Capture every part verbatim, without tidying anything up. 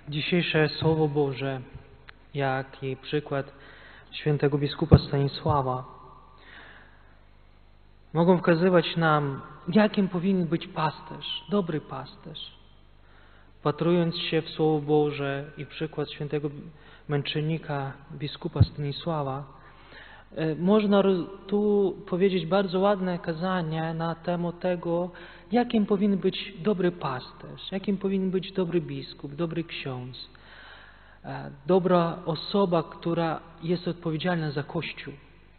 Dzisiejsze Słowo Boże, jak i przykład świętego biskupa Stanisława, mogą wskazywać nam, jakim powinien być pasterz, dobry pasterz. Wpatrując się w Słowo Boże i przykład świętego męczennika biskupa Stanisława, można tu powiedzieć bardzo ładne kazanie na temat tego, jakim powinien być dobry pasterz, jakim powinien być dobry biskup, dobry ksiądz, dobra osoba, która jest odpowiedzialna za Kościół.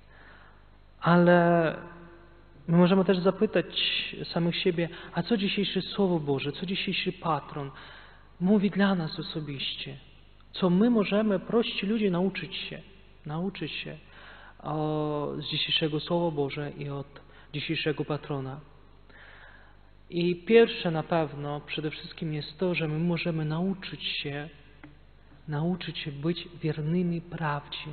Ale my możemy też zapytać samych siebie, a co dzisiejsze Słowo Boże, co dzisiejszy patron mówi dla nas osobiście? Co my możemy, prości ludzie, nauczyć się, nauczyć się o, z dzisiejszego Słowa Boże i od dzisiejszego patrona. I pierwsze na pewno, przede wszystkim jest to, że my możemy nauczyć się, nauczyć się być wiernymi prawdzie.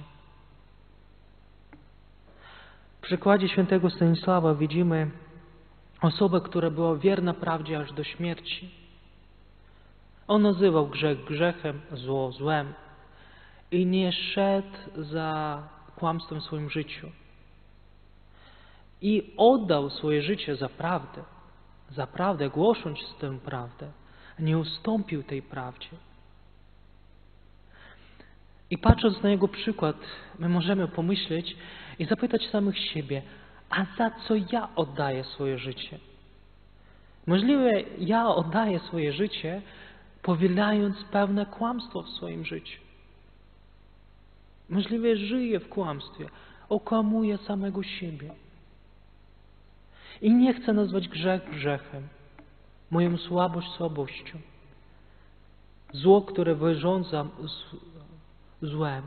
W przykładzie świętego Stanisława widzimy osobę, która była wierna prawdzie aż do śmierci. On nazywał grzech grzechem, zło złem i nie szedł za kłamstwem w swoim życiu. I oddał swoje życie za prawdę, za prawdę, głosząc tę prawdę. Nie ustąpił tej prawdzie. I patrząc na jego przykład, my możemy pomyśleć i zapytać samych siebie, a za co ja oddaję swoje życie? Możliwe, ja oddaję swoje życie, powielając pewne kłamstwo w swoim życiu. Możliwe, żyję w kłamstwie, okłamuję samego siebie. I nie chcę nazwać grzech grzechem, moją słabość słabością. Zło, które wyrządzam złem.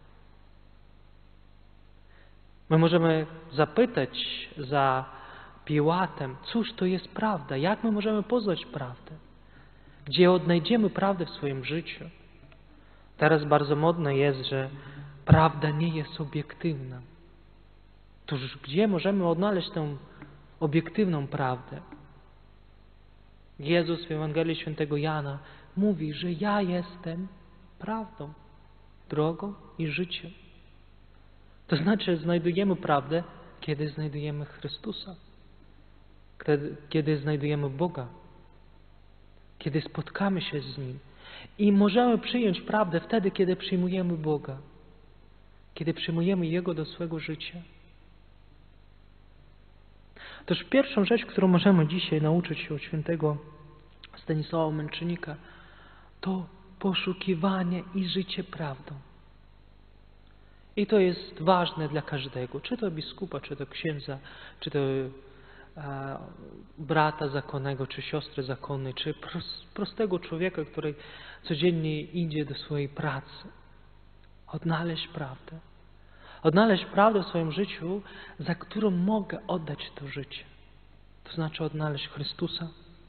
My możemy zapytać za Piłatem, cóż to jest prawda, jak my możemy poznać prawdę, gdzie odnajdziemy prawdę w swoim życiu. Teraz bardzo modne jest, że prawda nie jest obiektywna. Toż gdzie możemy odnaleźć tę obiektywną prawdę? Jezus w Ewangelii Świętego Jana mówi, że ja jestem prawdą, drogą i życiem. To znaczy znajdujemy prawdę, kiedy znajdujemy Chrystusa, kiedy, kiedy znajdujemy Boga, kiedy spotkamy się z Nim. I możemy przyjąć prawdę wtedy, kiedy przyjmujemy Boga, kiedy przyjmujemy Jego do swego życia. Toż pierwszą rzecz, którą możemy dzisiaj nauczyć się od świętego Stanisława Męczennika, to poszukiwanie i życie prawdą. I to jest ważne dla każdego, czy to biskupa, czy to księdza, czy to e, brata zakonnego, czy siostry zakonnej, czy prostego człowieka, który codziennie idzie do swojej pracy. Odnaleźć prawdę. Odnaleźć prawdę w swoim życiu, za którą mogę oddać to życie. To znaczy odnaleźć Chrystusa.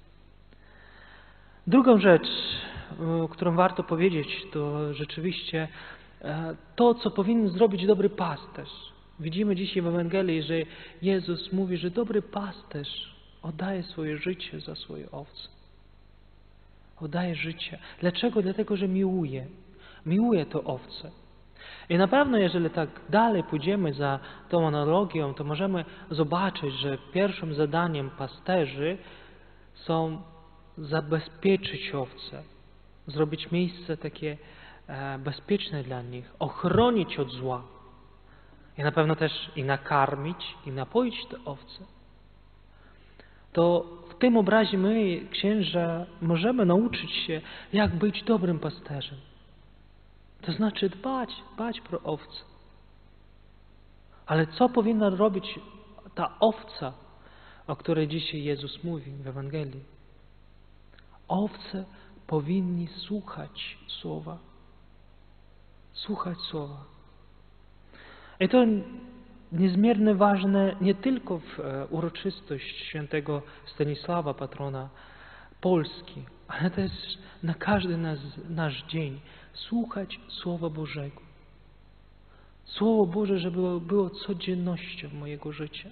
Drugą rzecz, którą warto powiedzieć, to rzeczywiście to, co powinien zrobić dobry pasterz. Widzimy dzisiaj w Ewangelii, że Jezus mówi, że dobry pasterz oddaje swoje życie za swoje owce. Oddaje życie. Dlaczego? Dlatego, że miłuje. Miłuje to owce. I na pewno, jeżeli tak dalej pójdziemy za tą analogią, to możemy zobaczyć, że pierwszym zadaniem pasterzy są zabezpieczyć owce, zrobić miejsce takie e, bezpieczne dla nich, ochronić od zła i na pewno też i nakarmić, i napoić te owce. To w tym obrazie my, księża, możemy nauczyć się, jak być dobrym pasterzem. To znaczy dbać, dbać pro owce. Ale co powinna robić ta owca, o której dzisiaj Jezus mówi w Ewangelii? Owce powinni słuchać słowa. Słuchać słowa. I to niezmiernie ważne nie tylko w uroczystość świętego Stanisława, patrona Polski, ale też na każdy nasz, nasz dzień. Słuchać Słowa Bożego. Słowo Boże, żeby było, było codziennością mojego życia.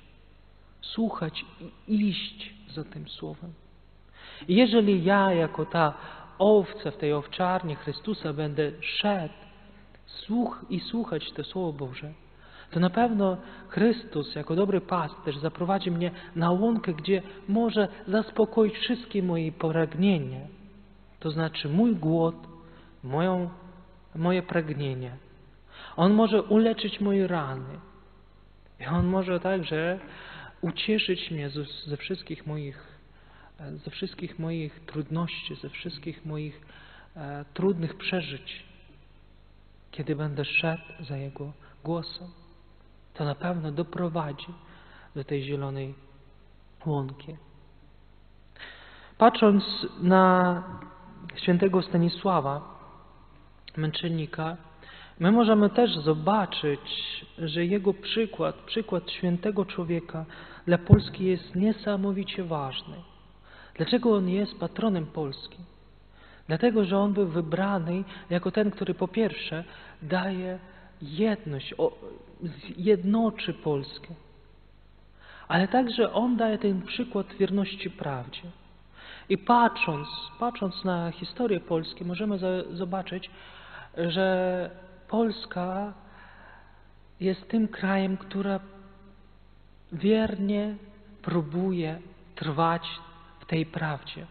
Słuchać i iść za tym Słowem. I jeżeli ja, jako ta owca w tej owczarni Chrystusa będę szedł słuch i słuchać to Słowo Boże, to na pewno Chrystus jako dobry pasterz zaprowadzi mnie na łąkę, gdzie może zaspokoić wszystkie moje pragnienia. To znaczy mój głód, moją, moje pragnienie. On może uleczyć moje rany. I On może także ucieszyć mnie ze, ze wszystkich moich, ze wszystkich moich trudności, ze wszystkich moich e, trudnych przeżyć. Kiedy będę szedł za Jego głosem, to na pewno doprowadzi do tej zielonej łąki. Patrząc na świętego Stanisława, męczennika, my możemy też zobaczyć, że jego przykład, przykład świętego człowieka dla Polski jest niesamowicie ważny. Dlaczego on jest patronem Polski? Dlatego, że on był wybrany jako ten, który po pierwsze daje jedność, jednoczy Polskę, ale także on daje ten przykład wierności prawdzie. I patrząc, patrząc na historię Polski, możemy zobaczyć, że Polska jest tym krajem, która wiernie próbuje trwać w tej prawdzie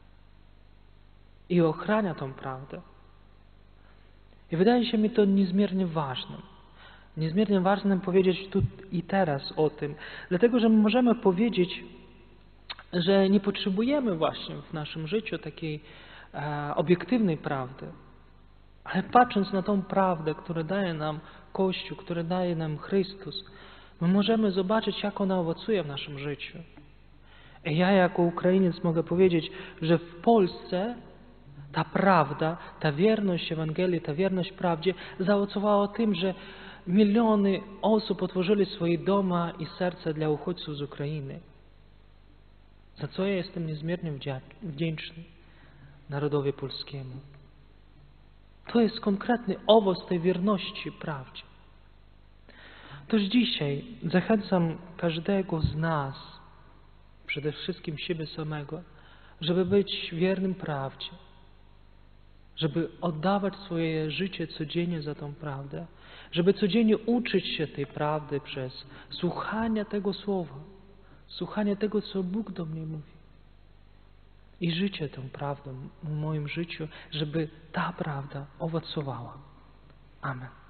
i ochrania tą prawdę. I wydaje się mi to niezmiernie ważnym. Niezmiernie ważnym powiedzieć tu i teraz o tym, dlatego że możemy powiedzieć, że nie potrzebujemy właśnie w naszym życiu takiej e, obiektywnej prawdy, ale patrząc na tą prawdę, którą daje nam Kościół, którą daje nam Chrystus, my możemy zobaczyć, jak ona owocuje w naszym życiu. I ja jako Ukrainiec mogę powiedzieć, że w Polsce ta prawda, ta wierność Ewangelii, ta wierność prawdzie zaowocowała tym, że miliony osób otworzyli swoje domy i serca dla uchodźców z Ukrainy. Za co ja jestem niezmiernie wdzięczny narodowi polskiemu. To jest konkretny owoc tej wierności prawdzie. Toż dzisiaj zachęcam każdego z nas, przede wszystkim siebie samego, żeby być wiernym prawdzie, żeby oddawać swoje życie codziennie za tą prawdę, żeby codziennie uczyć się tej prawdy przez słuchanie tego Słowa, słuchanie tego, co Bóg do mnie mówi. I życie tą prawdą w moim życiu, żeby ta prawda owocowała. Amen.